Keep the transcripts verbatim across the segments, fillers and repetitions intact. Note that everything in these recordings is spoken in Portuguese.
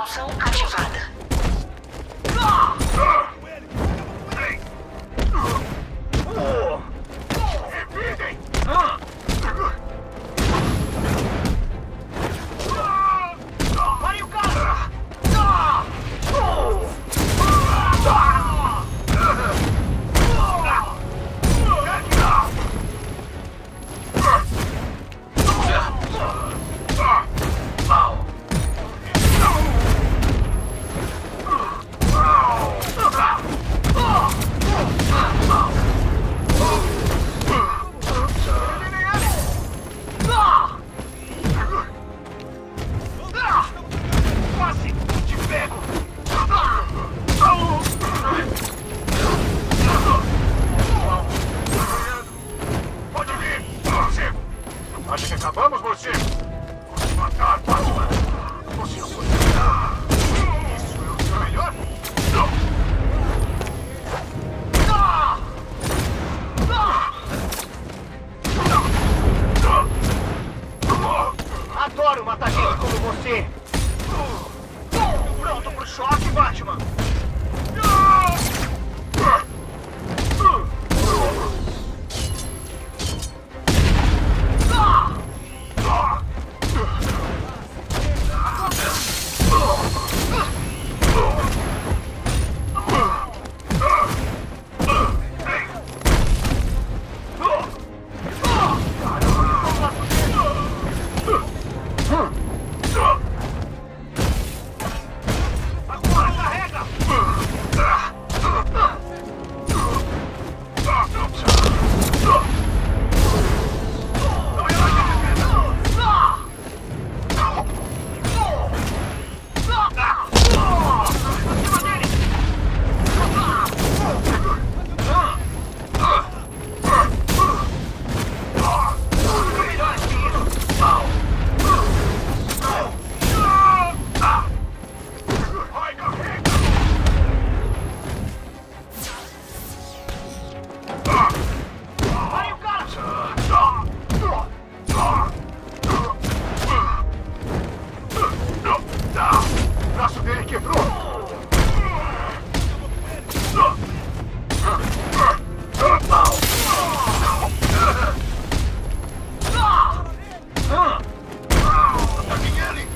Simulação ativada. Acha que acabamos, você? Vou te matar, Batman! Você não pode matar! Isso é o seu melhor? Adoro matar gente como você! Pronto pro choque, Batman! O braço dele quebrou! Ataquem ele!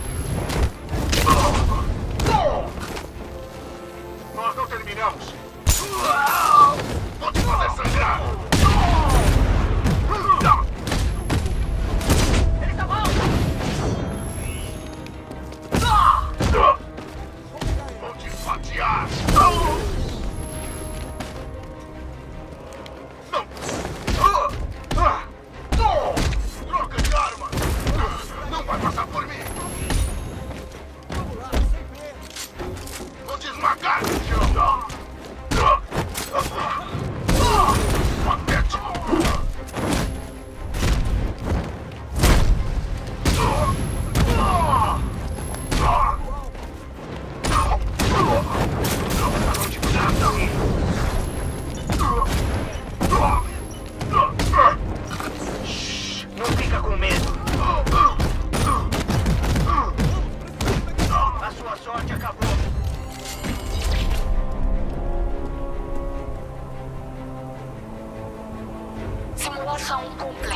Nós não terminamos! Vou te fazer sangrar! Ele tá mal! Vou te fatiar! Não! Troca de arma! Não vai passar por mim! Vou te esmagar, chão! Patético! Não fica com medo. A sua sorte acabou. Simulação completa.